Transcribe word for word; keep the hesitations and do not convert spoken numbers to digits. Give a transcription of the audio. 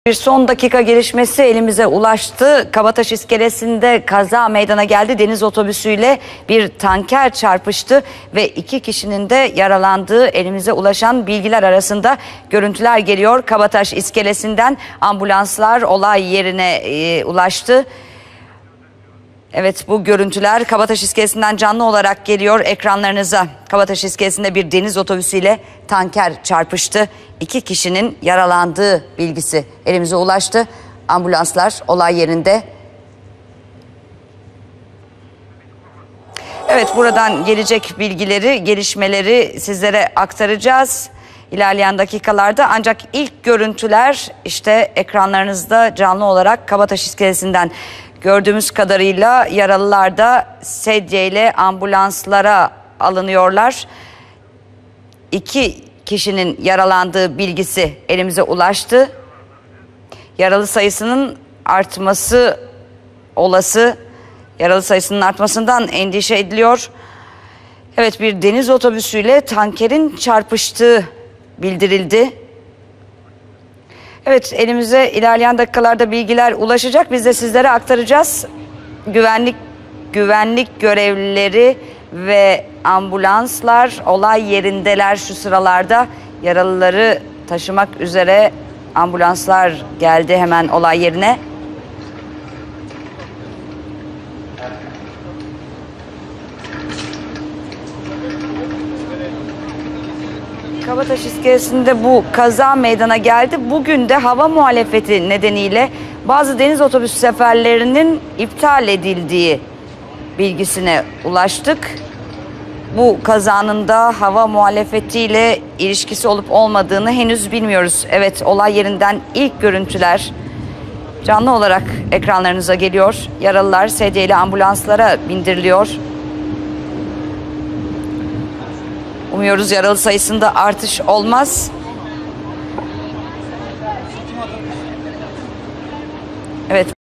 Bir son dakika gelişmesi elimize ulaştı. Kabataş iskelesinde kaza meydana geldi. Deniz otobüsüyle bir tanker çarpıştı ve iki kişinin de yaralandığı elimize ulaşan bilgiler arasında görüntüler geliyor. Kabataş iskelesinden ambulanslar olay yerine e, ulaştı. Evet, bu görüntüler Kabataş iskelesinden canlı olarak geliyor ekranlarınıza. Kabataş iskelesinde bir deniz otobüsüyle tanker çarpıştı. İki kişinin yaralandığı bilgisi elimize ulaştı. Ambulanslar olay yerinde. Evet, buradan gelecek bilgileri, gelişmeleri sizlere aktaracağız ilerleyen dakikalarda. Ancak ilk görüntüler işte ekranlarınızda canlı olarak Kabataş iskelesinden. Gördüğümüz kadarıyla yaralılar da sedyeyle ambulanslara alınıyorlar. İki kişinin yaralandığı bilgisi elimize ulaştı. Yaralı sayısının artması olası, yaralı sayısının artmasından endişe ediliyor. Evet, bir deniz otobüsüyle tankerin çarpıştığı bildirildi. Evet, elimize ilerleyen dakikalarda bilgiler ulaşacak. Biz de sizlere aktaracağız. Güvenlik güvenlik görevlileri ve ambulanslar olay yerindeler şu sıralarda. Yaralıları taşımak üzere ambulanslar geldi hemen olay yerine. Kabataş iskelesinde bu kaza meydana geldi. Bugün de hava muhalefeti nedeniyle bazı deniz otobüs seferlerinin iptal edildiği bilgisine ulaştık. Bu kazanın da hava muhalefetiyle ilişkisi olup olmadığını henüz bilmiyoruz. Evet, olay yerinden ilk görüntüler canlı olarak ekranlarınıza geliyor. Yaralılar sedyeyle ambulanslara bindiriliyor. Umuyoruz yaralı sayısında artış olmaz. Evet.